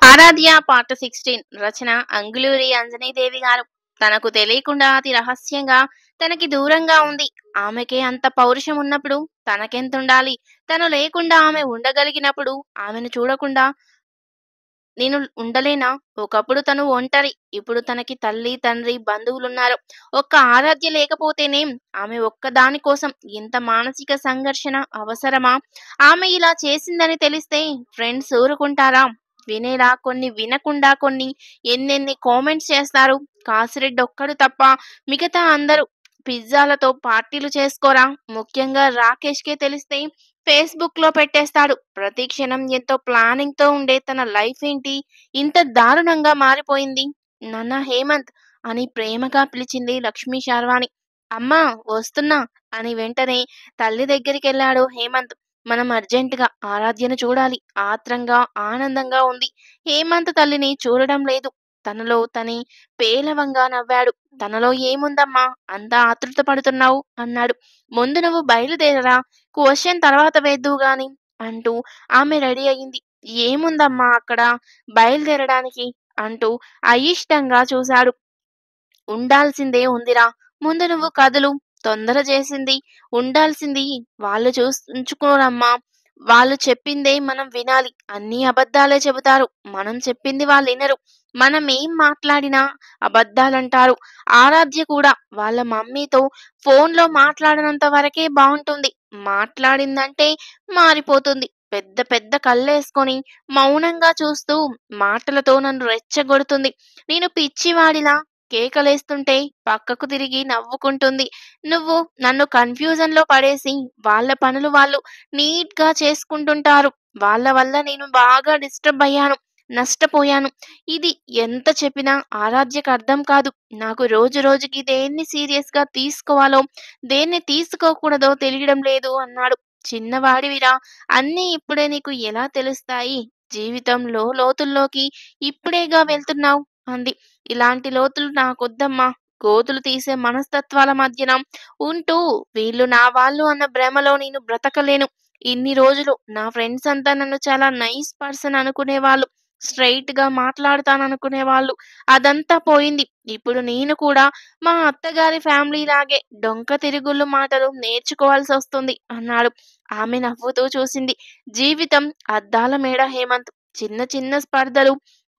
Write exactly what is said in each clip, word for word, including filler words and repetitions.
ఆరాధ్య part పదహారు రచన అంగుళూరి అంజనీదేవి గారు. తనకు తెలియకుండా అతి రహస్యంగా తనకి దూరంగా ఉంది. ఆమెకే అంత పౌరుషం ఉన్నప్పుడు తనకెంతుండాలి? తను లేకుండా ఆమె ఉండగలిగినప్పుడు ఆమెను చూడకుండా నేను ఉండలేనా? ఒకప్పుడు తను ఒంటరి. ఇప్పుడు తనకి తల్లి, తండ్రి, బంధువులున్నారు. ఒక్క ఆరాధ్య లేకపోతేనేం? ఆమె ఒక్కదాని కోసం ఇంత మానసిక సంఘర్షణ అవసరమా? ఆమె ఇలా చేసిందని తెలిస్తే ఫ్రెండ్స్ ఊరుకుంటారా? వినేలా కొన్ని, వినకుండా కొన్ని ఎన్నెన్ని కామెంట్స్ చేస్తారు. కాసిరెడ్డి ఒక్కడు తప్ప మిగతా అందరూ పిజ్జాలతో పార్టీలు చేసుకోరా? ముఖ్యంగా రాకేష్‌కే తెలిస్తే ఫేస్‌బుక్‌లో పెట్టేస్తాడు. ప్రతి క్షణం ఎంతో ప్లానింగ్‌తో ఉండే తన లైఫ్ ఏంటి ఇంత దారుణంగా మారిపోయింది? నాన్న హేమంత్ అని ప్రేమగా పిలిచింది లక్ష్మీ శర్వాణి. అమ్మా వస్తున్నా అని వెంటనే తల్లి దగ్గరికెళ్ళాడు హేమంత్. మనం అర్జెంటుగా ఆరాధ్యను చూడాలి. ఆత్రంగా, ఆనందంగా ఉంది. హేమంత్ తల్లిని చూడడం లేదు. తనలో తనే పేలవంగా నవ్వాడు. తనలో ఏముందమ్మా అంత ఆతృత పడుతున్నావు అన్నాడు. ముందు నువ్వు బయలుదేరరా, క్వశ్చన్ తర్వాత వేద్దువు గాని అంటూ ఆమె రెడీ అయింది. ఏముందమ్మా అక్కడ బయలుదేరడానికి అంటూ అయిష్టంగా చూశాడు. ఉండాల్సిందే ఉందిరా, ముందు నువ్వు కదులు. తొందర చేసింది ఉండాల్సింది వాళ్ళు చూస్ ఉంచుకోరమ్మా. వాళ్ళు చెప్పిందే మనం వినాలి. అన్నీ అబద్ధాలే చెబుతారు. మనం చెప్పింది వాళ్ళు వినరు. మనం ఏం మాట్లాడినా అబద్ధాలంటారు. ఆరాధ్య కూడా వాళ్ళ మమ్మీతో ఫోన్‌లో మాట్లాడనంత వరకే బావుంటుంది. మాట్లాడిందంటే మారిపోతుంది. పెద్ద పెద్ద కళ్ళేసుకొని మౌనంగా చూస్తూ మాటలతో నన్ను రెచ్చగొడుతుంది. నేను పిచ్చివాడిలా కేకలేస్తుంటే పక్కకు తిరిగి నవ్వుకుంటుంది. నువ్వు నన్ను కన్‌ఫ్యూజన్‌లో పడేసి వాళ్ళ పనులు వాళ్ళు నీట్‌గా చేసుకుంటుంటారు. వాళ్ళ వల్ల నేను బాగా డిస్టర్బ్ అయ్యాను. నష్టపోయాను. ఇది ఎంత చెప్పినా ఆరాధ్యకు అర్థం కాదు. నాకు రోజు రోజుకి దేన్ని సీరియస్‌గా తీసుకోవాలో, దేన్ని తీసుకోకూడదో తెలియడం లేదు అన్నాడు. చిన్నవాడివిరా, అన్నీ ఇప్పుడే నీకు ఎలా తెలుస్తాయి? జీవితంలో లోతుల్లోకి ఇప్పుడేగా వెళ్తున్నావు అంది. ఇలాంటి లోతులు నాకొద్దమ్మా. గోతులు తీసే మనస్తత్వాల మధ్యన ఉంటూ వీళ్ళు నా వాళ్ళు అన్న భ్రమలో నేను బ్రతకలేను. ఇన్ని రోజులు నా ఫ్రెండ్స్ అంతా నన్ను చాలా నైస్ పర్సన్ అనుకునేవాళ్ళు. స్ట్రెయిట్‌గా మాట్లాడతాననుకునేవాళ్ళు. అదంతా పోయింది. ఇప్పుడు నేను కూడా మా అత్తగారి ఫ్యామిలీలాగే డొంక తిరుగుళ్ళు మాటలు నేర్చుకోవాల్సొస్తుంది అన్నాడు. ఆమె నవ్వుతూ చూసింది. జీవితం అద్దాల మేడ హేమంత్. చిన్న చిన్న స్పర్ధలు,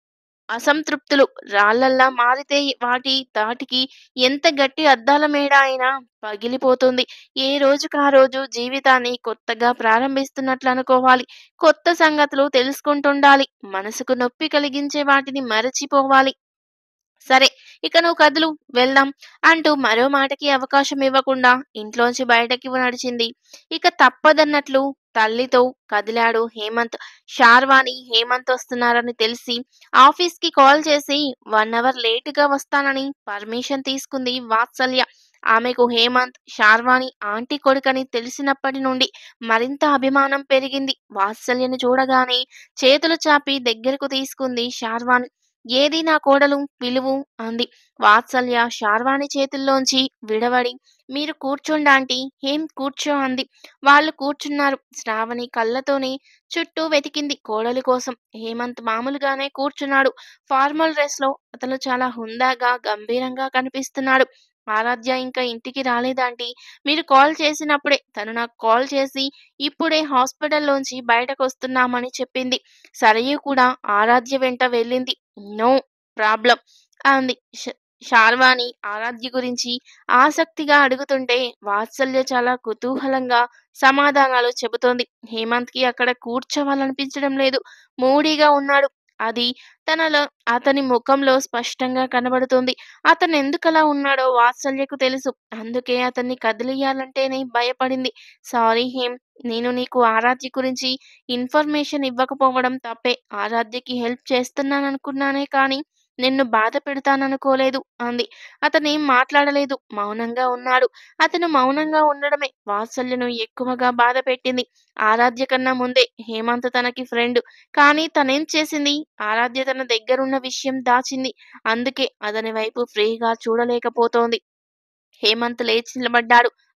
అసంతృప్తులు రాళ్ళల్లా మారితే వాటి ధాటికి ఎంత గట్టి అద్దాల మేడ అయినా పగిలిపోతుంది. ఏ రోజుకా రోజు జీవితాన్ని కొత్తగా ప్రారంభిస్తున్నట్లు అనుకోవాలి. కొత్త సంగతులు తెలుసుకుంటుండాలి. మనసుకు నొప్పి కలిగించే వాటిని మరచిపోవాలి. సరే, ఇక నువ్వు కదులు, వెళ్దాం అంటూ మరో మాటకి అవకాశం ఇవ్వకుండా ఇంట్లోంచి బయటకి నడిచింది. ఇక తప్పదన్నట్లు తల్లితో కదిలాడు హేమంత్. శార్వాణి, హేమంత్ వస్తున్నారని తెలిసి ఆఫీస్‌కి కాల్ చేసి వన్ అవర్ లేటుగా వస్తానని పర్మిషన్ తీసుకుంది వాత్సల్య. ఆమెకు హేమంత్, శార్వాణి ఆంటీ కొడుకని తెలిసినప్పటి నుండి మరింత అభిమానం పెరిగింది. వాత్సల్యను చూడగానే చేతులు చాపి దగ్గరకు తీసుకుంది శార్వాణి. ఏది నా కోడలు పిలువు అంది. వాత్సల్య శార్వాణి చేతుల్లోంచి విడవడి మీరు కూర్చోండాంటీ, ఏం కూర్చో అంది. వాళ్ళు కూర్చున్నారు. శ్రావణి కళ్ళతోనే చుట్టూ వెతికింది కోడలి కోసం. హేమంత్ మామూలుగానే కూర్చున్నాడు. ఫార్మల్ డ్రెస్‌లో అతను చాలా హుందాగా, గంభీరంగా కనిపిస్తున్నాడు. ఆరాధ్య ఇంకా ఇంటికి రాలేదాంటీ. మీరు కాల్ చేసినప్పుడే తను నాకు కాల్ చేసి ఇప్పుడే హాస్పిటల్‌లోంచి బయటకొస్తున్నామని చెప్పింది. సరయు కూడా ఆరాధ్య వెంట వెళ్ళింది. నో ప్రాబ్లమ్ అంది. శ శార్వాణి ఆరాధ్య గురించి ఆసక్తిగా అడుగుతుంటే వాత్సల్య చాలా కుతూహలంగా సమాధానాలు చెబుతోంది. హేమంత్‌కి అక్కడ కూర్చోవాలనిపించడం లేదు. మూడీగా ఉన్నాడు. అది తనలో అతని ముఖంలో స్పష్టంగా కనబడుతోంది. అతనెందుకలా ఉన్నాడో వాత్సల్యకు తెలుసు. అందుకే అతన్ని కదిలియ్యాలంటేనే భయపడింది. సారీ హేమ్, నేను నీకు ఆరాధ్య గురించి ఇన్ఫర్మేషన్ ఇవ్వకపోవడం తప్పే. ఆరాధ్యకి హెల్ప్ చేస్తున్నాననుకున్నానే కానీ నిన్ను బాధ పెడతాననుకోలేదు అంది. అతనేం మాట్లాడలేదు. మౌనంగా ఉన్నాడు. అతను మౌనంగా ఉండడమే వాత్సల్యను ఎక్కువగా బాధ పెట్టింది. ఆరాధ్య కన్నా ముందే హేమంత్ తనకి ఫ్రెండ్. కానీ తనేం చేసింది? ఆరాధ్య తన దగ్గరున్న విషయం దాచింది. అందుకే అతని వైపు ఫ్రీగా చూడలేకపోతోంది. హేమంత్ లేచి నిలబడ్డాడు.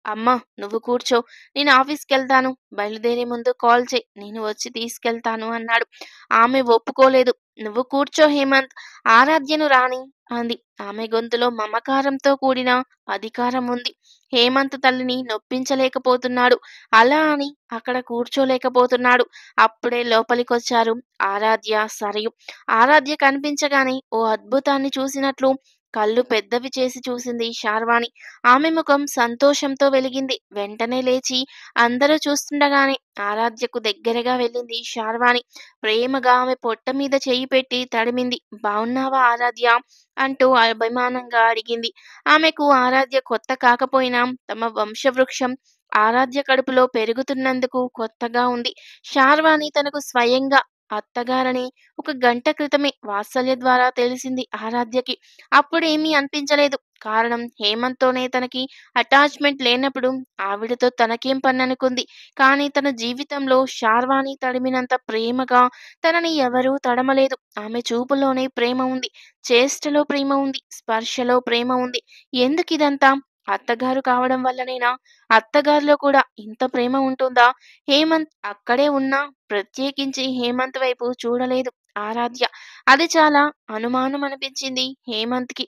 అమ్మా నువ్వు కూర్చో. నేను ఆఫీస్‌కెళ్తాను. బయలుదేరే ముందు కాల్ చెయ్. నేను వచ్చి తీసుకెళ్తాను అన్నాడు. ఆమె ఒప్పుకోలేదు. నువ్వు కూర్చో హేమంత్. ఆరాధ్యను రానీ అంది. ఆమె గొంతులో మమకారంతో కూడిన అధికారం ఉంది. హేమంత్ తల్లిని నొప్పించలేకపోతున్నాడు. అలా అని అక్కడ కూర్చోలేకపోతున్నాడు. అప్పుడే లోపలికొచ్చారు ఆరాధ్య, సరయు. ఆరాధ్య కనిపించగానే ఓ అద్భుతాన్ని చూసినట్లు కళ్ళు పెద్దవి చేసి చూసింది శార్వాణి. ఆమె ముఖం సంతోషంతో వెలిగింది. వెంటనే లేచి అందరూ చూస్తుండగానే ఆరాధ్యకు దగ్గరగా వెళ్ళింది శార్వాణి. ప్రేమగా ఆమె పొట్ట మీద చెయ్యి పెట్టి తడిమింది. బావున్నావా ఆరాధ్య అంటూ అభిమానంగా అడిగింది. ఆమెకు ఆరాధ్య కొత్త కాకపోయినా తమ వంశవృక్షం ఆరాధ్య కడుపులో పెరుగుతున్నందుకు కొత్తగా ఉంది. శార్వాణి తనకు స్వయంగా అత్తగారని ఒక గంట క్రితమే వాత్సల్య ద్వారా తెలిసింది ఆరాధ్యకి. అప్పుడేమీ అనిపించలేదు. కారణం హేమంత్తోనే తనకి అటాచ్‌మెంట్ లేనప్పుడు ఆవిడతో తనకేం పననుకుంది. కానీ తన జీవితంలో శార్వాణి తడిమినంత ప్రేమగా తనని ఎవరూ తడమలేదు. ఆమె చూపులోనే ప్రేమ ఉంది. చేష్టలో ప్రేమ ఉంది. స్పర్శలో ప్రేమ ఉంది. ఎందుకిదంతా? అత్తగారు కావడం వల్లనేనా? అత్తగారిలో కూడా ఇంత ప్రేమ ఉంటుందా? హేమంత్ అక్కడే ఉన్నా ప్రత్యేకించి హేమంత్ వైపు చూడలేదు ఆరాధ్య. అది చాలా అనుమానమనిపించింది హేమంత్‌కి.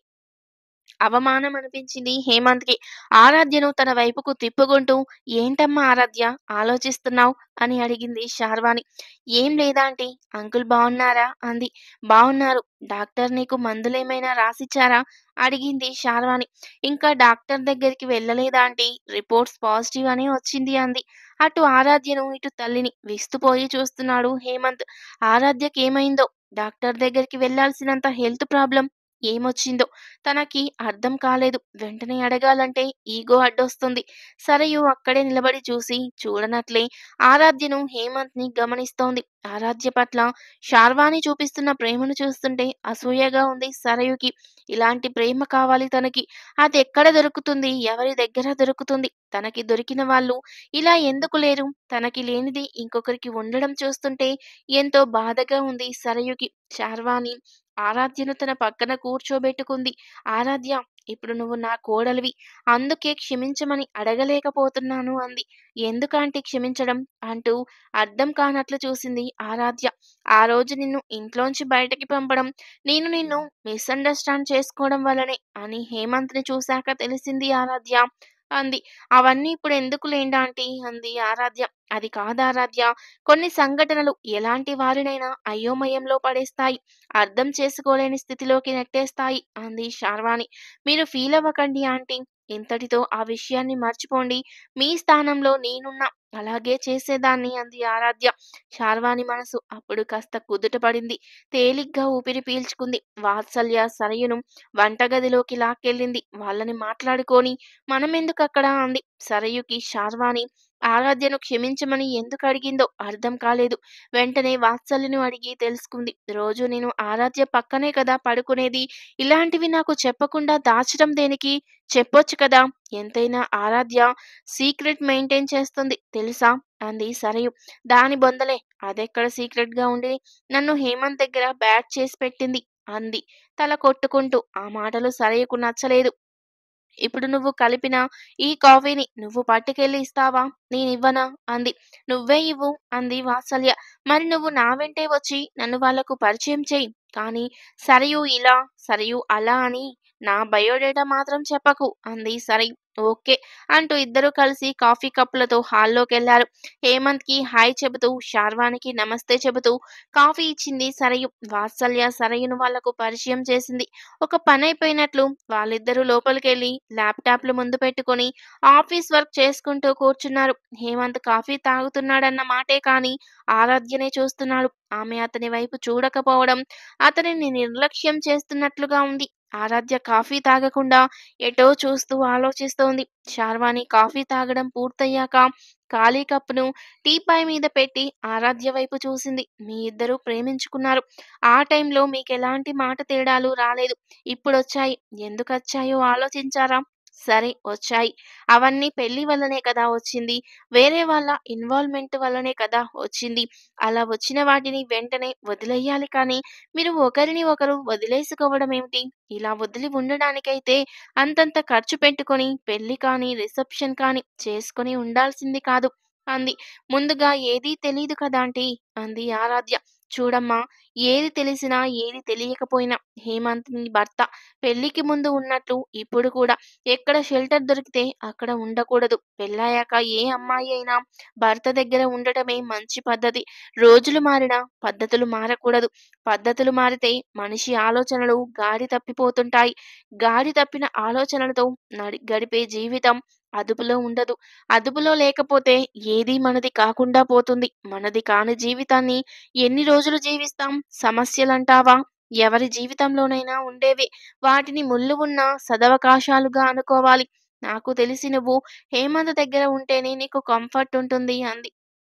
అవమానం అనిపించింది హేమంత్‌కి. ఆరాధ్యను తన వైపుకు తిప్పుకుంటూ ఏంటమ్మా ఆరాధ్య ఆలోచిస్తున్నావ్? అని అడిగింది శార్వాణి. ఏం లేదాంటీ. అంకుల్ బావున్నారా? అంది. బావున్నారు. డాక్టర్ నీకు మందులేమైనా రాసిచ్చారా? అడిగింది శార్వాణి. ఇంకా డాక్టర్ దగ్గరికి వెళ్ళలేదాంటీ. రిపోర్ట్స్ పాజిటివ్ అనే వచ్చింది అంది. అటు ఆరాధ్యను ఇటు తల్లిని విస్తుపోయి చూస్తున్నాడు హేమంత్. ఆరాధ్యకేమైందో? డాక్టర్ దగ్గరికి వెళ్ళాల్సినంత హెల్త్ ప్రాబ్లమ్ ఏమొచ్చిందో తనకి అర్థం కాలేదు. వెంటనే అడగాలంటే ఈగో అడ్డొస్తుంది. సరయు అక్కడే నిలబడి చూసి చూడనట్లే ఆరాధ్యను, హేమంత్‌ని గమనిస్తోంది. ఆరాధ్య పట్ల శార్వాణి చూపిస్తున్న ప్రేమను చూస్తుంటే అసూయగా ఉంది సరయుకి. ఇలాంటి ప్రేమ కావాలి తనకి. అదెక్కడ దొరుకుతుంది? ఎవరి దగ్గర దొరుకుతుంది? తనకి దొరికిన వాళ్ళు ఇలా ఎందుకు లేరు? తనకి లేనిది ఇంకొకరికి ఉండడం చూస్తుంటే ఎంతో బాధగా ఉంది సరయుకి. శార్వాణి ఆరాధ్యను తన పక్కన కూర్చోబెట్టుకుంది. ఆరాధ్య ఇప్పుడు నువ్వు నా కోడలివి. అందుకే క్షమించమని అడగలేకపోతున్నాను అంది. ఎందుకాంటీ క్షమించడం? అంటూ అర్థం కానట్లు చూసింది ఆరాధ్య. ఆ రోజు నిన్ను ఇంట్లోంచి బయటకి పంపడం నేను నిన్ను మిస్‌అండర్‌స్టాండ్ చేసుకోవడం వల్లనే అని హేమంత్‌ని చూశాక తెలిసింది ఆరాధ్య అంది. అవన్నీ ఇప్పుడెందుకులేండి ఆంటీ అంది ఆరాధ్య. అది కాదారాధ్య. కొన్ని సంఘటనలు ఎలాంటి వారినైనా అయోమయంలో పడేస్తాయి. అర్థం చేసుకోలేని స్థితిలోకి నెట్టేస్తాయి అంది శార్వాణి. మీరు ఫీలవ్వకండి ఆంటీ. ఇంతటితో ఆ విషయాన్ని మర్చిపోండి. మీ స్థానంలో నేనున్నా అలాగే చేసేదాన్ని అంది ఆరాధ్య. శార్వాణి మనసు అప్పుడు కాస్త కుదుటపడింది. తేలిగ్గా ఊపిరి పీల్చుకుంది. వాత్సల్య సరయును వంటగదిలోకి లాక్కెళ్ళింది. వాళ్ళని మాట్లాడుకొని మనమెందుకక్కడ అంది. సరయుకి శార్వాణి ఆరాధ్యను క్షమించమని ఎందుకు అడిగిందో అర్థం కాలేదు. వెంటనే వాత్సల్యను అడిగి తెలుసుకుంది. రోజు నేను ఆరాధ్య పక్కనే కదా పడుకునేది. ఇలాంటివి నాకు చెప్పకుండా దాచడం దేనికి? చెప్పొచ్చు కదా! ఎంతైనా ఆరాధ్య సీక్రెట్ మెయింటైన్ చేస్తుంది తెలుసా? అంది సరయు. దాని బొందలే. అదెక్కడ సీక్రెట్‌గా ఉండేది. నన్ను హేమంత్ దగ్గర బ్యాట్ చేసి పెట్టింది అంది తల కొట్టుకుంటూ. ఆ మాటలు సరయుకు నచ్చలేదు. ఇప్పుడు నువ్వు కలిపిన ఈ కాఫీని నువ్వు పట్టుకెళ్ళి ఇస్తావా? నేనివ్వనా? అంది. నువ్వే ఇవ్వు అంది వాత్సల్య. మరి నువ్వు నా వెంటే వచ్చి నన్ను వాళ్ళకు పరిచయం చెయ్. కానీ సరయు ఇలా, సరయు అలా అని నా బయోడేటా మాత్రం చెప్పకు అంది సరయు. ఓకే అంటూ ఇద్దరూ కలిసి కాఫీ కప్పులతో హాల్లోకెళ్లారు. హేమంత్‌కి హాయ్ చెబుతూ, శార్వాణికి నమస్తే చెబుతూ కాఫీ ఇచ్చింది సరయు. వాత్సల్య సరయును వాళ్లకు పరిచయం చేసింది. ఒక పనైపోయినట్లు వాళ్ళిద్దరూ లోపలికెళ్ళి ల్యాప్‌టాప్‌లు ముందు పెట్టుకొని ఆఫీస్ వర్క్ చేసుకుంటూ కూర్చున్నారు. హేమంత్ కాఫీ తాగుతున్నాడన్న మాటే కానీ ఆరాధ్యనే చూస్తున్నాడు. ఆమె అతని వైపు చూడకపోవడం అతనిని నిర్లక్ష్యం చేస్తున్నట్లుగా ఉంది. ఆరాధ్య కాఫీ తాగకుండా ఎటో చూస్తూ ఆలోచిస్తోంది. శార్వాణి కాఫీ తాగడం పూర్తయ్యాక ఖాళీ కప్పును టీపాయ్ మీద పెట్టి ఆరాధ్య వైపు చూసింది. మీ ఇద్దరూ ప్రేమించుకున్నారు. ఆ టైంలో మీకెలాంటి మాట తేడాలు రాలేదు. ఇప్పుడొచ్చాయి. ఎందుకొచ్చాయో ఆలోచించారా? సరే వచ్చాయి. అవన్నీ పెళ్లి వల్లనే కదా వచ్చింది. వేరే వాళ్ళ ఇన్వాల్వ్‌మెంట్ వల్లనే కదా వచ్చింది. అలా వచ్చిన వాటిని వెంటనే వదిలెయ్యాలి కానీ, మీరు ఒకరిని ఒకరు వదిలేసుకోవడం ఏమిటి? ఇలా వదిలి ఉండడానికైతే అంతంత ఖర్చు పెట్టుకొని పెళ్లి కానీ, రిసెప్షన్ కానీ చేసుకొని ఉండాల్సింది కాదు అంది. ముందుగా ఏదీ తెలీదు కదా ఆంటీ అంది ఆరాధ్య. చూడమ్మా, ఏది తెలిసినా, ఏది తెలియకపోయినా హేమంత్ నీ భర్త. పెళ్ళికి ముందు ఉన్నట్లు ఇప్పుడు కూడా ఎక్కడ షెల్టర్ దొరికితే అక్కడ ఉండకూడదు. పెళ్ళయ్యాక ఏ అమ్మాయి అయినా భర్త దగ్గర ఉండటమే మంచి పద్ధతి. రోజులు మారినా పద్ధతులు మారకూడదు. పద్ధతులు మారితే మనిషి ఆలోచనలు గాడి తప్పిపోతుంటాయి. గాడి తప్పిన ఆలోచనలతో నడి గడిపే జీవితం అదుపులో ఉండదు. అదుపులో లేకపోతే ఏదీ మనది కాకుండా పోతుంది. మనది కాని జీవితాన్ని ఎన్ని రోజులు జీవిస్తాం? సమస్యలంటావా? ఎవరి జీవితంలోనైనా ఉండేవే. వాటిని ముల్లు ఉన్న సదవకాశాలుగా అనుకోవాలి. నాకు తెలిసి నువ్వు హేమంత్ దగ్గర ఉంటేనే నీకు కంఫర్ట్ ఉంటుంది అంది.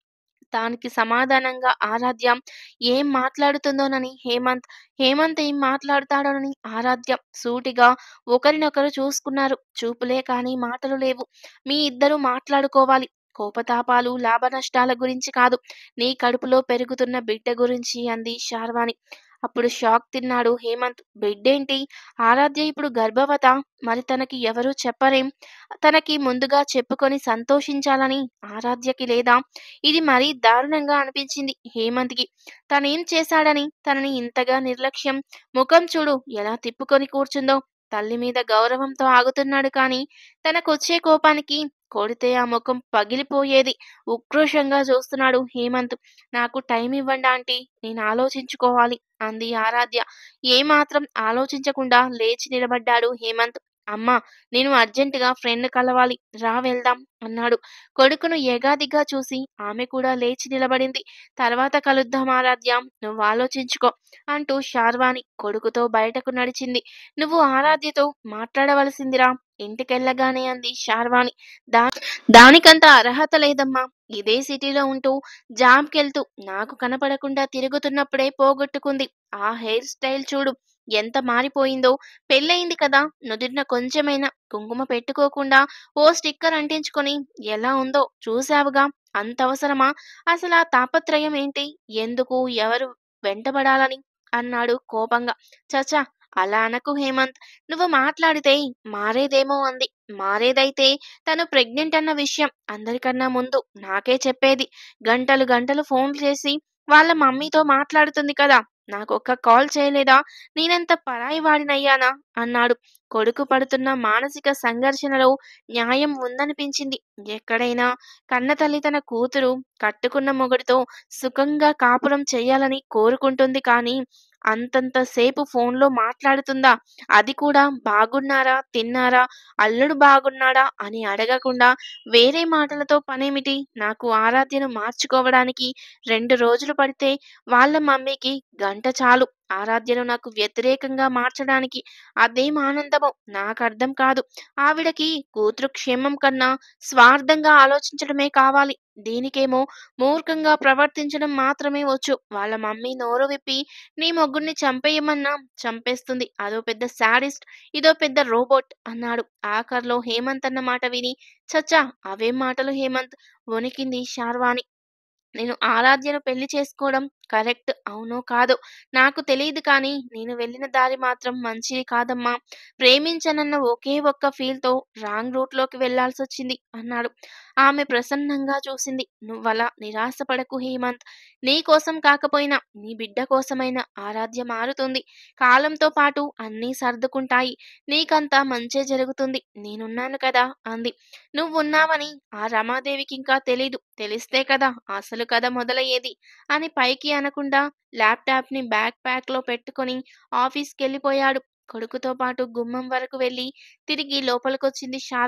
దానికి సమాధానంగా ఆరాధ్య ఏం మాట్లాడుతుందోనని హేమంత్, హేమంత్ ఏం మాట్లాడతాడోనని ఆరాధ్య సూటిగా ఒకరినొకరు చూసుకున్నారు. చూపులే కానీ మాటలు లేవు. మీ ఇద్దరూ మాట్లాడుకోవాలి. కోపతాపాలు, లాభనష్టాల గురించి కాదు. నీ కడుపులో పెరుగుతున్న బిడ్డ గురించి అంది శార్వాణి. అప్పుడు షాక్ తిన్నాడు హేమంత్. బిడ్డేంటి? ఆరాధ్య ఇప్పుడు గర్భవతా? మరి తనకి ఎవరూ చెప్పరేం? తనకి ముందుగా చెప్పుకొని సంతోషించాలని ఆరాధ్యకి లేదా? ఇది మరీ దారుణంగా అనిపించింది హేమంత్‌కి. తనేం చేశాడని తనని ఇంతగా నిర్లక్ష్యం? ముఖం చూడు ఎలా తిప్పుకొని కూర్చుందో. తల్లి మీద గౌరవంతో ఆగుతున్నాడు కానీ, తనకొచ్చే కోపానికి కొడితే ఆ ముఖం పగిలిపోయేది. ఉక్రోషంగా చూస్తున్నాడు హేమంత్. నాకు టైం ఇవ్వండి ఆంటీ, నేను ఆలోచించుకోవాలి అంది ఆరాధ్య. ఏమాత్రం ఆలోచించకుండా లేచి నిలబడ్డాడు హేమంత్. అమ్మా, నేను అర్జెంటుగా ఫ్రెండ్ కలవాలి. రా వెళ్దాం అన్నాడు. కొడుకును ఎగాదిగా చూసి ఆమె కూడా లేచి నిలబడింది. తర్వాత కలుద్దాం ఆరాధ్య, నువ్వు ఆలోచించుకో అంటూ శార్వాణి కొడుకుతో బయటకు నడిచింది. నువ్వు ఆరాధ్యతో మాట్లాడవలసిందిరా ఇంటికెళ్ళగానే అంది శార్వాణి. దా దానికంత అర్హత లేదమ్మా. ఇదే సిటీలో ఉంటూ జాబ్‌కెళ్తూ నాకు కనపడకుండా తిరుగుతున్నప్పుడే పోగొట్టుకుంది. ఆ హెయిర్ స్టైల్ చూడు ఎంత మారిపోయిందో. పెళ్ళయింది కదా, నుదుటిన కొంచెమైనా కుంకుమ పెట్టుకోకుండా ఓ స్టిక్కర్ అంటించుకొని ఎలా ఉందో చూశావుగా. అంతవసరమా? అసలా తాపత్రయం ఏంటి? ఎందుకు? ఎవరు వెంటబడాలని? అన్నాడు కోపంగా. ఛ! అలా అనకు హేమంత్. నువ్వు మాట్లాడితే మారేదేమో అంది. మారేదైతే తను ప్రెగ్నెంట్ అన్న విషయం అందరికన్నా ముందు నాకే చెప్పేది. గంటలు గంటలు ఫోన్లు చేసి వాళ్ళ మమ్మీతో మాట్లాడుతుంది కదా. నాకొక్క కాల్ చేయలేదా? నేనెంత పరాయి వాడినయ్యానా? అన్నాడు. కొడుకు పడుతున్న మానసిక సంఘర్షణలో న్యాయం ఉందనిపించింది. ఎక్కడైనా కన్నతల్లి తన కూతురు కట్టుకున్న మొగుడితో సుఖంగా కాపురం చెయ్యాలని కోరుకుంటుంది కానీ, అంతంత సేపు ఫోన్‌లో మాట్లాడుతుందా? అది కూడా బాగున్నారా? తిన్నారా? అల్లుడు బాగున్నాడా? అని అడగకుండా వేరే మాటలతో పనేమిటి? నాకు ఆరాధ్యను మార్చుకోవడానికి రెండు రోజులు పడితే వాళ్ళ మమ్మీకి గంట చాలు ఆరాధ్యను నాకు వ్యతిరేకంగా మార్చడానికి. అదేం ఆనందమో నాకర్థం కాదు. ఆవిడకి కూతురు క్షేమం కన్నా స్వార్థంగా ఆలోచించడమే కావాలి. దీనికేమో మూర్ఖంగా ప్రవర్తించడం మాత్రమే వచ్చు. వాళ్ళ మమ్మీ నోరు విప్పి నీ మొగుడిని చంపేయమన్నా చంపేస్తుంది. అదో పెద్ద శాడిస్ట్, ఇదో పెద్ద రోబోట్ అన్నాడు. ఆఖర్లో హేమంత్ అన్న మాట విని ఛ! అవేం మాటలు హేమంత్ వణికింది శార్వాణి. నేను ఆరాధ్యను పెళ్లి చేసుకోవడం కరెక్ట్ అవునో కాదో నాకు తెలీదు కానీ, నేను వెళ్ళిన దారి మాత్రం మంచిది కాదమ్మా. ప్రేమించనన్న ఒకే ఒక్క ఫీల్‌తో రాంగ్ రూట్‌లోకి వెళ్ళాల్సొచ్చింది అన్నాడు. ఆమె ప్రసన్నంగా చూసింది. నువ్వలా నిరాశపడకు హేమంత్. నీ కోసం కాకపోయినా నీ బిడ్డ కోసమైనా ఆరాధ్య మారుతుంది. కాలంతో పాటు అన్నీ సర్దుకుంటాయి. నీకంతా మంచే జరుగుతుంది. నేనున్నాను కదా అంది. నువ్వున్నావని ఆ రమాదేవికింకా తెలీదు. తెలిస్తే కదా అసలు కథ మొదలయ్యేది అని పైకి అనకుండా ల్యాప్‌టాప్‌ని బ్యాక్ ప్యాక్‌లో పెట్టుకొని ఆఫీస్‌కెళ్ళిపోయాడు. కొడుకుతో పాటు గుమ్మం వరకు వెళ్ళి తిరిగి లోపలికొచ్చింది శార్వాణి.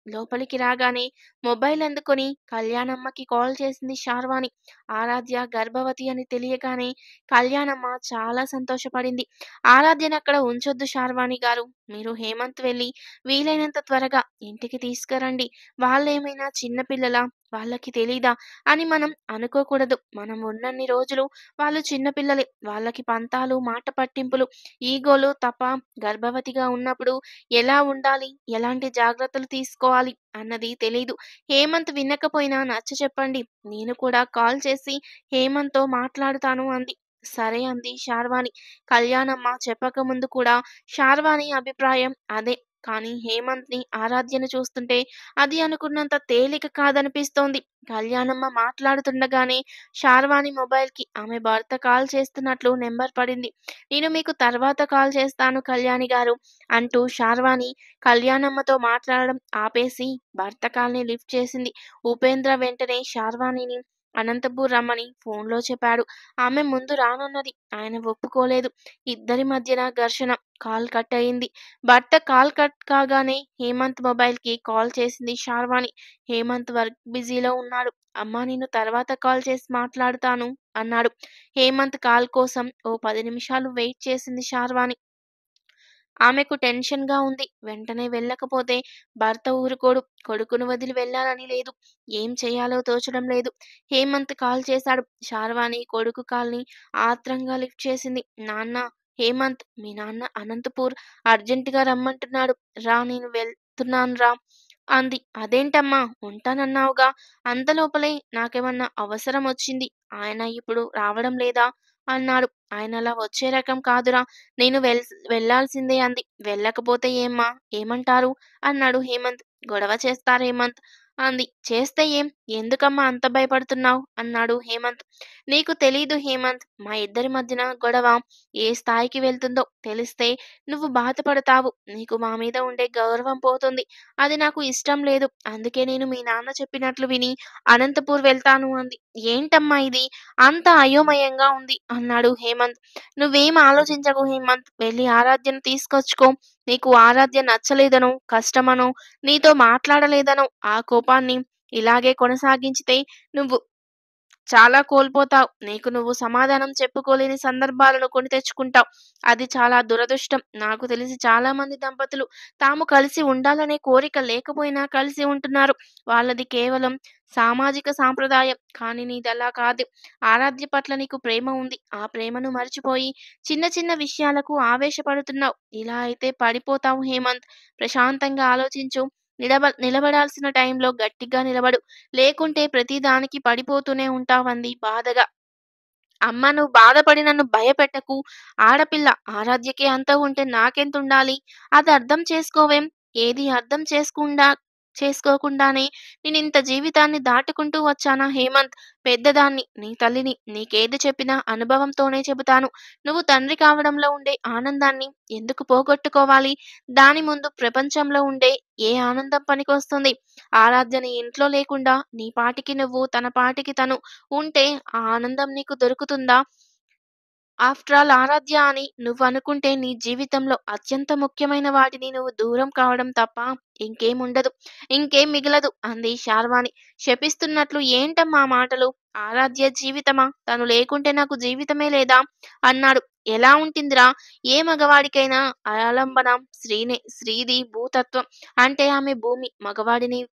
లోపలికి రాగానే మొబైల్ అందుకొని కళ్యాణమ్మకి కాల్ చేసింది శార్వాణి. ఆరాధ్య గర్భవతి అని తెలియగానే కళ్యాణమ్మ చాలా సంతోషపడింది. "ఆరాధ్యనక్కడ ఉంచొద్దు శార్వాణి గారు. మీరు హేమంత్ వెళ్లి వీలైనంత త్వరగా ఇంటికి తీసుకురండి. వాళ్ళేమైనా చిన్న పిల్లలా? వాళ్ళకి తెలీదా అని మనం అనుకోకూడదు. మనం ఉన్నన్ని రోజులు వాళ్ళు చిన్న పిల్లలే. వాళ్ళకి పంతాలు, మాట పట్టింపులు, ఈగోలు తప్ప గర్భవతిగా ఉన్నప్పుడు ఎలా ఉండాలి, ఎలాంటి జాగ్రత్తలు తీసుకోవాలి అన్నది తెలీదు. హేమంత్ వినకపోయినా నచ్చచెప్పండి. నేను కూడా కాల్ చేసి హేమంత్‌తో మాట్లాడుతాను" అంది. సరే అంది శార్వాణి. కళ్యాణమ్మ చెప్పకముందు కూడా శార్వాణి అభిప్రాయం అదే. కానీ హేమంత్‌ని, ఆరాధ్యను చూస్తుంటే అది అనుకున్నంత తేలిక కాదనిపిస్తోంది. కళ్యాణమ్మ మాట్లాడుతుండగానే శార్వాణి మొబైల్‌కి ఆమె భర్త కాల్ చేస్తున్నట్లు నెంబర్ పడింది. "నేను మీకు తర్వాత కాల్ చేస్తాను కళ్యాణి గారు" అంటూ శార్వాణి కళ్యాణమ్మతో మాట్లాడడం ఆపేసి భర్త కాల్‌ని లిఫ్ట్ చేసింది. ఉపేంద్ర వెంటనే శార్వాణిని అనంతపూర్ రమ్మని ఫోన్‌లో చెప్పాడు. ఆమె ముందు రానన్నది. ఆయన ఒప్పుకోలేదు. ఇద్దరి మధ్యన ఘర్షణ. కాల్ కట్ అయింది. భర్త కాల్ కట్ కాగానే హేమంత్ మొబైల్‌కి కాల్ చేసింది శార్వాణి. హేమంత్ వర్క్ బిజీలో ఉన్నాడు. "అమ్మా నేను తర్వాత కాల్ చేసి మాట్లాడుతాను" అన్నాడు. హేమంత్ కాల్ కోసం ఓ పది నిమిషాలు వెయిట్ చేసింది శార్వాణి. ఆమెకు టెన్షన్‌గా ఉంది. వెంటనే వెళ్ళకపోతే భర్త ఊరుకోడు. కొడుకును వదిలి వెళ్ళాలని లేదు. ఏం చేయాలో తోచడం లేదు. హేమంత్ కాల్ చేశాడు. శార్వాణి కొడుకు కాల్‌ని ఆత్రంగా లిఫ్ట్ చేసింది. "నాన్నా హేమంత్, మీ నాన్న అనంతపూర్ అర్జెంట్‌గా రమ్మంటున్నాడు. రా నేను వెళ్తున్నాన్రా" అంది. "అదేంటమ్మా ఉంటానన్నావుగా? అంతలోపలే నాకేమన్నా అవసరమొచ్చింది. ఆయన ఇప్పుడు రావడం లేదా?" అన్నాడు. "ఆయనలా వచ్చే రకం కాదురా. నేను వెల్ వెళ్ళాల్సిందే" అంది. "వెళ్ళకపోతే ఏమ్మా? ఏమంటారు?" అన్నాడు హేమంత్. "గొడవ చేస్తారు హేమంత్" అంది. "చేస్తే ఏం? ఎందుకమ్మా అంత భయపడుతున్నావు?" అన్నాడు హేమంత్. "నీకు తెలీదు హేమంత్. మా ఇద్దరి మధ్యన గొడవ ఏ స్థాయికి వెళ్తుందో తెలిస్తే నువ్వు బాధపడతావు. నీకు మా మీద ఉండే గౌరవం పోతుంది. అది నాకు ఇష్టం లేదు. అందుకే నేను మీ నాన్న చెప్పినట్లు విని అనంతపూర్ వెళ్తాను" అంది. "ఏంటమ్మా ఇది? అంత అయోమయంగా ఉంది" అన్నాడు హేమంత్. "నువ్వేం ఆలోచించకు హేమంత్. వెళ్ళి ఆరాధ్యను తీసుకొచ్చుకో. నీకు ఆరాధ్య నచ్చలేదనో, కష్టమనో, నీతో మాట్లాడలేదనో ఆ కోపాన్ని ఇలాగే కొనసాగించితే నువ్వు చాలా కోల్పోతావు. నీకు నువ్వు సమాధానం చెప్పుకోలేని సందర్భాలను కొని తెచ్చుకుంటావు. అది చాలా దురదృష్టం. నాకు తెలిసి చాలా మంది దంపతులు తాము కలిసి ఉండాలనే కోరిక లేకపోయినా కలిసి ఉంటున్నారు. వాళ్ళది కేవలం సామాజిక సాంప్రదాయం. కానీ నీదలా కాదు. ఆరాధ్య పట్ల నీకు ప్రేమ ఉంది. ఆ ప్రేమను మరిచిపోయి చిన్న చిన్న విషయాలకు ఆవేశపడుతున్నావు. ఇలా అయితే పడిపోతావు హేమంత్. ప్రశాంతంగా ఆలోచించు. నిలబ నిలబడాల్సిన టైంలో గట్టిగా నిలబడు. లేకుంటే ప్రతిదానికి పడిపోతూనే ఉంటావంది బాధగా. "అమ్మ నువ్వు బాధపడి నన్ను భయపెట్టకు. ఆడపిల్ల ఆరాధ్యకే అంత ఉంటే నాకెంతుండాలి? అది అర్థం చేసుకోవేం?" "ఏది అర్థం చేసుకుండా చేసుకోకుండానే నేనింత జీవితాన్ని దాటుకుంటూ వచ్చానా హేమంత్? పెద్దదాన్ని, నీ తల్లిని. నీకేది చెప్పినా అనుభవంతోనే చెబుతాను. నువ్వు తండ్రి కావడంలో ఉండే ఆనందాన్ని ఎందుకు పోగొట్టుకోవాలి? దాని ముందు ప్రపంచంలో ఉండే ఏ ఆనందం పనికొస్తుంది? ఆరాధ్య నీ ఇంట్లో లేకుండా నీ పాటికి నువ్వు, తన పాటికి తను ఉంటే ఆ ఆనందం నీకు దొరుకుతుందా? ఆఫ్టర్ ఆల్ ఆరాధ్య అని నువ్వనుకుంటే నీ జీవితంలో అత్యంత ముఖ్యమైన వాటిని నువ్వు దూరం కావడం తప్ప ఇంకేముండదు. ఇంకేం మిగలదు" అంది శార్వాణి. శపిస్తున్నట్లు. "ఏంటమ్మా ఆ మాటలు? ఆరాధ్య జీవితమా? తను లేకుంటే నాకు జీవితమే లేదా?" అన్నాడు. "ఎలా ఉంటుందిరా? ఏ మగవాడికైనా ఆలంబన స్త్రీనే. స్త్రీది భూతత్వం. అంటే ఆమె భూమి. మగవాడిని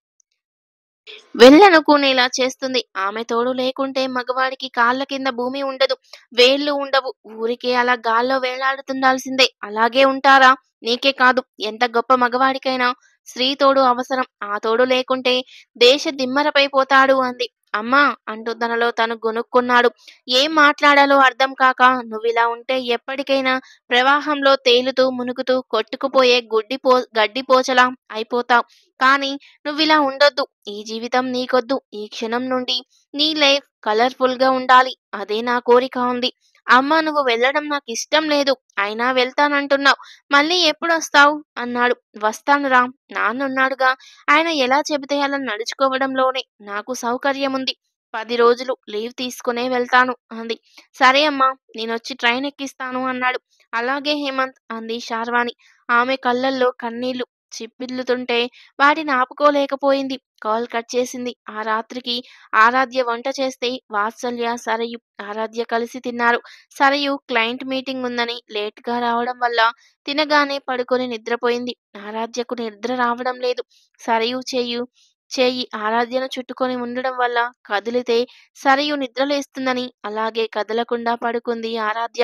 వెళ్ళనుకునేలా చేస్తుంది. ఆమె తోడు లేకుంటే మగవాడికి కాళ్ళ కింద భూమి ఉండదు. వేళ్ళు ఉండవు. ఊరికే అలా గాల్లో వేలాడుతుండాల్సిందే. అలాగే ఉంటారా? నీకే కాదు, ఎంత గొప్ప మగవాడికైనా స్త్రీ తోడు అవసరం. ఆ తోడు లేకుంటే దేశ దిమ్మరపైపోతాడు" అంది. "అమ్మా" అంటూ తనలో తను గొనుక్కున్నాడు. ఏం మాట్లాడాలో అర్థం కాక, "నువ్విలా ఉంటే ఎప్పటికైనా ప్రవాహంలో తేలుతూ, మునుగుతూ కొట్టుకుపోయే గుడ్డిపో గడ్డిపోచలా అయిపోతావు. కానీ నువ్విలా ఉండొద్దు. ఈ జీవితం నీకొద్దు. ఈ క్షణం నుండి నీ లైఫ్ కలర్‌ఫుల్‌గా ఉండాలి. అదే నా కోరిక" అంది. "అమ్మా నువ్వు వెళ్ళడం నాకిష్టం లేదు. అయినా వెళ్తానంటున్నావు. మళ్ళీ ఎప్పుడొస్తావు?" అన్నాడు. "వస్తానురా. నాన్నున్నాడుగా. ఆయన ఎలా చెబితే అలా నడుచుకోవడంలోనే నాకు సౌకర్యముంది. పది రోజులు లీవ్ తీసుకునే వెళ్తాను" అంది. "సరే అమ్మా. నేనొచ్చి ట్రైన్ ఎక్కిస్తాను" అన్నాడు. "అలాగే హేమంత్" అంది శార్వాణి. ఆమె కళ్ళల్లో కన్నీళ్లు. చిప్పిల్లుతుంటే వాటిని ఆపుకోలేకపోయింది. కాల్ కట్ చేసింది. ఆ రాత్రికి ఆరాధ్య వంట చేస్తే వాత్సల్య, సరయు, ఆరాధ్య కలిసి తిన్నారు. సరయు క్లయింట్ మీటింగ్ ఉందని లేట్‌గా రావడం వల్ల తినగానే పడుకొని నిద్రపోయింది. ఆరాధ్యకు నిద్ర రావడం లేదు. సరయు చెయ్యు చెయ్యి ఆరాధ్యను చుట్టుకొని ఉండడం వల్ల కదిలితే సరయు నిద్రలేస్తుందని అలాగే కదలకుండా పడుకుంది ఆరాధ్య.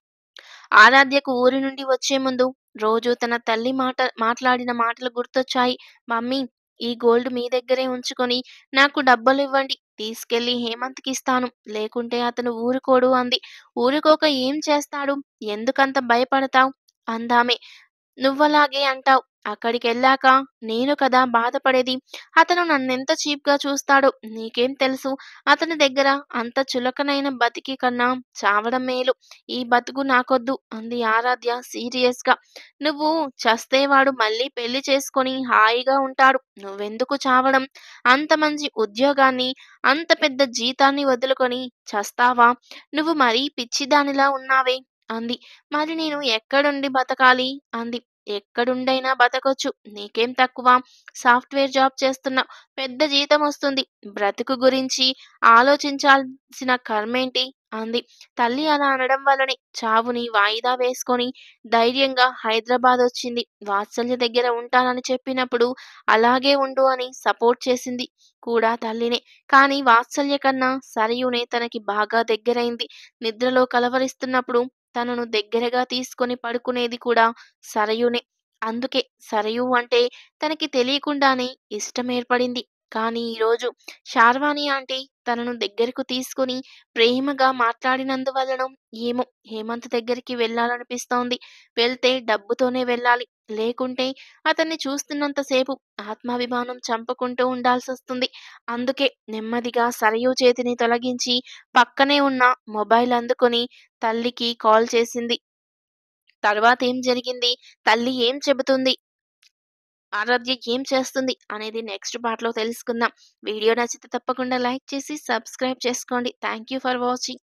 ఆరాధ్యకు ఊరి నుండి వచ్చే ముందు రోజూ తన తల్లి మాట మాట్లాడిన మాటలు గుర్తొచ్చాయి. మమ్మీ, ఈ గోల్డ్ మీ దగ్గరే ఉంచుకొని నాకు డబ్బులివ్వండి. తీసుకెళ్ళి హేమంత్‌కిస్తాను. లేకుంటే అతను ఊరుకోడు అంది. ఊరుకోక ఏం చేస్తాడు? ఎందుకంత భయపడతావ్? అందామె. నువ్వలాగే అంటావ్. అక్కడికెళ్ళాక నేను కదా బాధపడేది. అతను నన్నెంత చీప్‌గా చూస్తాడో నీకేం తెలుసు? అతని దగ్గర అంత చులకనైన బతికి కన్నా చావడం మేలు. ఈ బతుకు నాకొద్దు అంది ఆరాధ్య సీరియస్‌గా. నువ్వు చస్తే వాడు మళ్ళీ పెళ్లి చేసుకొని హాయిగా ఉంటాడు. నువ్వెందుకు చావడం? అంత మంచి ఉద్యోగాన్ని, అంత పెద్ద జీతాన్ని వదులుకొని చస్తావా? నువ్వు మరీ పిచ్చిదానిలా ఉన్నావే అంది. మరి నేను ఎక్కడుండి బతకాలి? అంది. ఎక్కడుండైనా బతకొచ్చు. నీకేం తక్కువ? సాఫ్ట్‌వేర్ జాబ్ చేస్తున్నావు. పెద్ద జీతమొస్తుంది. బ్రతుకు గురించి ఆలోచించాల్సిన కర్మేంటి? అంది. తల్లి అలా అనడం వల్లనే చావుని వాయిదా వేసుకొని ధైర్యంగా హైదరాబాదొచ్చింది. వాత్సల్య దగ్గర ఉంటానని చెప్పినప్పుడు అలాగే ఉండు అని సపోర్ట్ చేసింది కూడా తల్లినే. కానీ వాత్సల్య కన్నా సరయునే తనకి బాగా దగ్గరైంది. నిద్రలో కలవరిస్తున్నప్పుడు తనను దగ్గరగా తీసుకొని పడుకునేది కూడా సరయునే. అందుకే సరయు అంటే తనకి తెలియకుండానే ఇష్టమేర్పడింది. కానీ ఈరోజు శార్వాణి ఆంటీ తనను దగ్గరకు తీసుకొని ప్రేమగా మాట్లాడినందువల్లనో ఏమో హేమంత్ దగ్గరికి వెళ్ళాలనిపిస్తోంది. వెళ్తే డబ్బుతోనే వెళ్ళాలి. లేకుంటే అతన్ని చూస్తున్నంత సేపు ఆత్మాభిమానం చంపుకుంటూ ఉండాల్సొస్తుంది. అందుకే నెమ్మదిగా సరయు చేతిని తొలగించి పక్కనే ఉన్న మొబైల్ అందుకొని తల్లికి కాల్ చేసింది. తర్వాతేం జరిగింది? తల్లి ఏం చెబుతుంది? ఆరాధ్య ఏం చేస్తుంది? అనేది నెక్స్ట్ పార్ట్‌లో తెలుసుకుందాం. వీడియో నచ్చితే తప్పకుండా లైక్ చేసి సబ్స్క్రైబ్ చేసుకోండి. Thank you for watching.